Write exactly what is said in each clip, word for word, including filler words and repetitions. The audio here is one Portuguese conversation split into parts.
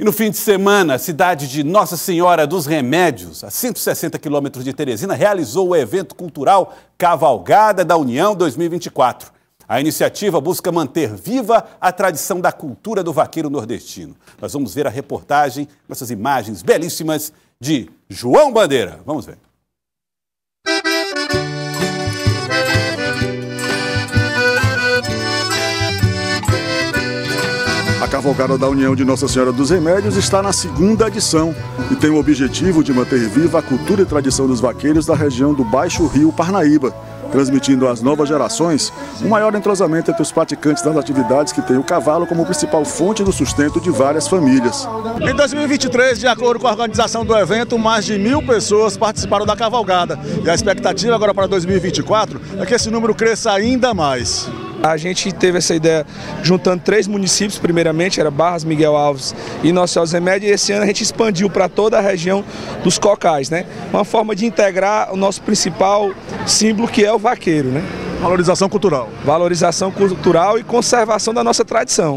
E no fim de semana, a cidade de Nossa Senhora dos Remédios, a cento e sessenta quilômetros de Teresina, realizou o evento cultural Cavalgada da União dois mil e vinte e quatro. A iniciativa busca manter viva a tradição da cultura do vaqueiro nordestino. Nós vamos ver a reportagem, essas imagens belíssimas de João Bandeira. Vamos ver. A Cavalgada da União de Nossa Senhora dos Remédios está na segunda edição e tem o objetivo de manter viva a cultura e tradição dos vaqueiros da região do Baixo Rio Parnaíba, transmitindo às novas gerações um maior entrosamento entre os praticantes das atividades que têm o cavalo como principal fonte do sustento de várias famílias. Em dois mil e vinte e três, de acordo com a organização do evento, mais de mil pessoas participaram da cavalgada. E a expectativa agora para dois mil e vinte e quatro é que esse número cresça ainda mais. A gente teve essa ideia juntando três municípios, primeiramente, era Barras, Miguel Alves e Nossa Senhora dos Remédios, e esse ano a gente expandiu para toda a região dos cocais, né? Uma forma de integrar o nosso principal símbolo, que é o vaqueiro, né? Valorização cultural. Valorização cultural e conservação da nossa tradição.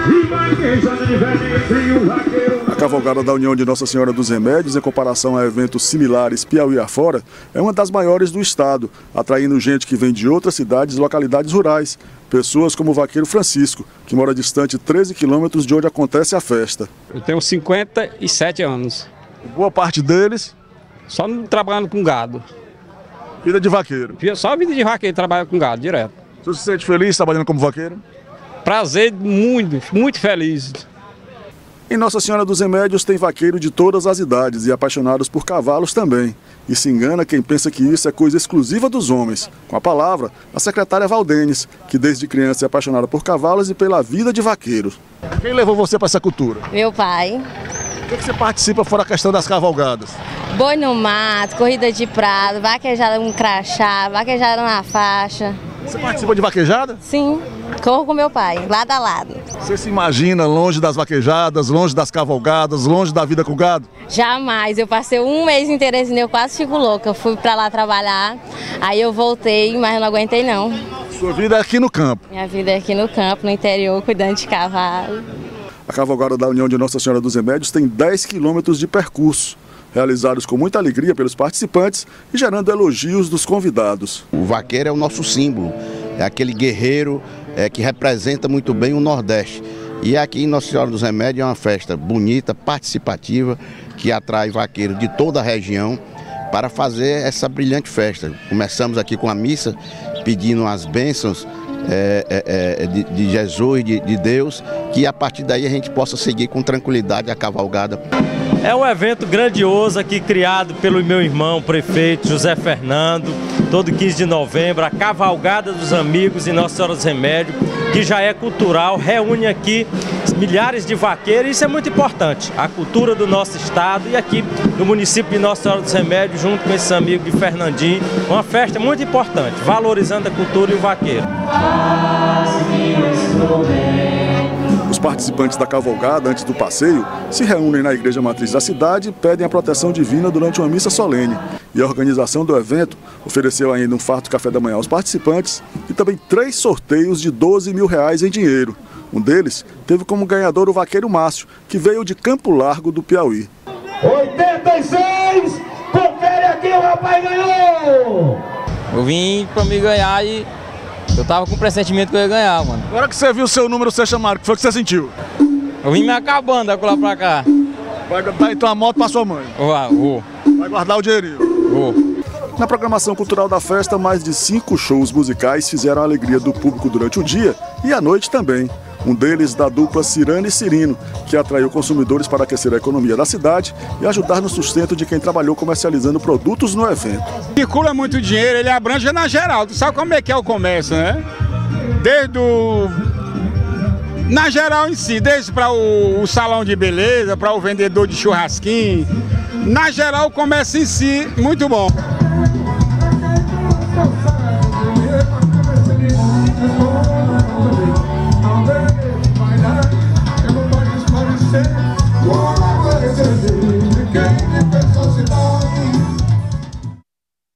A Cavalgada da União de Nossa Senhora dos Remédios, em comparação a eventos similares Piauí afora, é uma das maiores do estado, atraindo gente que vem de outras cidades e localidades rurais. Pessoas como o vaqueiro Francisco, que mora distante treze quilômetros de onde acontece a festa. Eu tenho cinquenta e sete anos. Boa parte deles? Só trabalhando com gado. Vida de vaqueiro? Só vida de vaqueiro, trabalha com gado, direto. Você se sente feliz trabalhando como vaqueiro? Prazer, muito, muito feliz. Em Nossa Senhora dos Remédios tem vaqueiro de todas as idades e apaixonados por cavalos também. E se engana quem pensa que isso é coisa exclusiva dos homens. Com a palavra, a secretária Valdenes, que desde criança é apaixonada por cavalos e pela vida de vaqueiro. Quem levou você para essa cultura? Meu pai. O que você participa fora a questão das cavalgadas? Boi no mato, corrida de prado, vaquejada no crachá, vaquejada na faixa. Você participa de vaquejada? Sim, corro com meu pai, lado a lado. Você se imagina longe das vaquejadas, longe das cavalgadas, longe da vida com o gado? Jamais, eu passei um mês em Teresina, eu quase fico louca. Eu fui pra lá trabalhar, aí eu voltei, mas eu não aguentei não. Sua vida é aqui no campo? Minha vida é aqui no campo, no interior, cuidando de cavalo. A Cavalgada da União de Nossa Senhora dos Remédios tem dez quilômetros de percurso, realizados com muita alegria pelos participantes e gerando elogios dos convidados. O vaqueiro é o nosso símbolo, é aquele guerreiro é, que representa muito bem o Nordeste. E aqui em Nossa Senhora dos Remédios é uma festa bonita, participativa, que atrai vaqueiros de toda a região para fazer essa brilhante festa. Começamos aqui com a missa, pedindo as bênçãos É, é, é, de, de Jesus, de, de Deus, que a partir daí a gente possa seguir com tranquilidade a cavalgada. É um evento grandioso aqui criado pelo meu irmão, prefeito José Fernando, todo quinze de novembro, a Cavalgada dos Amigos em Nossa Senhora dos Remédios, que já é cultural, reúne aqui milhares de vaqueiros, e isso é muito importante, a cultura do nosso estado e aqui no município de Nossa Senhora dos Remédios, junto com esses amigos de Fernandinho, uma festa muito importante, valorizando a cultura e o vaqueiro. Os participantes da cavalgada, antes do passeio, se reúnem na igreja matriz da cidade e pedem a proteção divina durante uma missa solene. E a organização do evento ofereceu ainda um farto café da manhã aos participantes e também três sorteios de doze mil reais em dinheiro. Um deles teve como ganhador o vaqueiro Márcio, que veio de Campo Largo do Piauí. oitenta e seis, confere aqui, o rapaz ganhou! Eu vim pra me ganhar e eu tava com o pressentimento que eu ia ganhar, mano. Agora que você viu o seu número ser chamado, o que foi que você sentiu? Eu vim me acabando da lá pra cá. Vai dar então a moto pra sua mãe? Vou, vou. Vai guardar o dinheirinho? Vou. Na programação cultural da festa, mais de cinco shows musicais fizeram a alegria do público durante o dia e à noite também. Um deles da dupla Cirane e Cirino, que atraiu consumidores para aquecer a economia da cidade e ajudar no sustento de quem trabalhou comercializando produtos no evento. Circula muito dinheiro, ele abrange na geral. Tu sabe como é que é o comércio, né? Desde o... na geral em si, desde para o, o salão de beleza, para o vendedor de churrasquinho. Na geral, o comércio em si, muito bom.